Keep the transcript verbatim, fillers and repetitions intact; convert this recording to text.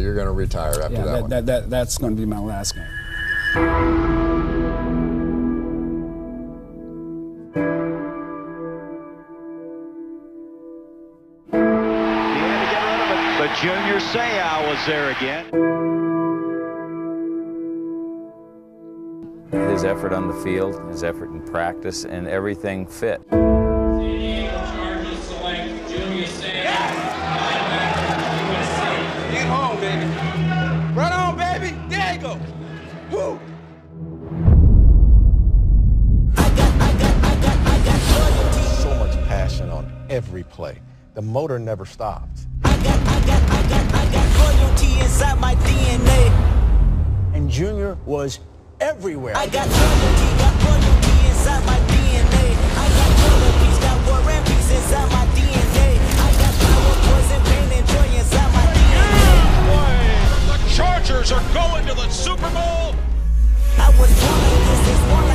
you're going to retire after yeah, that, that, one. That, that, that's going to be my last game. He had to get rid of it, but Junior Seau was there again. His effort on the field, his effort in practice, and everything fit. San Diego Chargers select Junior Seau, linebacker, U S C. Get home, baby. Right on, baby. There you go. Woo. So much passion on every play. The motor never stops. I got, I got, I got, I got loyalty inside my D N A. And Junior was everywhere. I got loyalty, got loyalty inside my D N A. I got loyalties, got war and peace inside my D N A. I got power, poison, pain, and joy inside my D N A. The Chargers are going to the Super Bowl. I was born, this is one